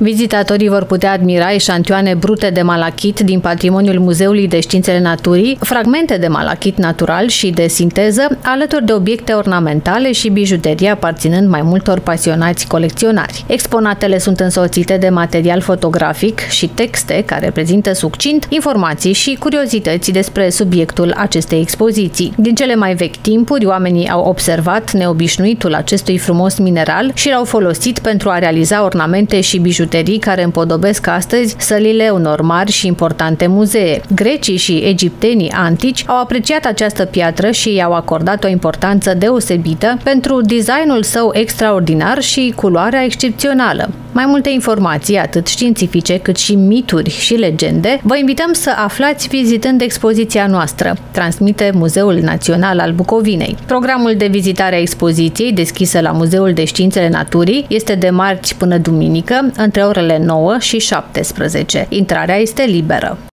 Vizitatorii vor putea admira eșantioane brute de malachit din patrimoniul Muzeului de Științele Naturii, fragmente de malachit natural și de sinteză, alături de obiecte ornamentale și bijuterie aparținând mai multor pasionați colecționari. Exponatele sunt însoțite de material fotografic și texte care prezintă succint informații și curiozități despre subiectul acestei expoziții. Din cele mai vechi timpuri, oamenii au observat neobișnuitul acestui frumos mineral și l-au folosit pentru a realiza ornamente și bijuterii care împodobesc astăzi sălile unor mari și importante muzee. Grecii și egiptenii antici au apreciat această piatră și i-au acordat o importanță deosebită pentru designul său extraordinar și culoarea excepțională. Mai multe informații, atât științifice cât și mituri și legende, vă invităm să aflați vizitând expoziția noastră, transmite Muzeul Național al Bucovinei. Programul de vizitare a expoziției, deschisă la Muzeul de Științele Naturii, este de marți până duminică, între orele 9 și 17. Intrarea este liberă.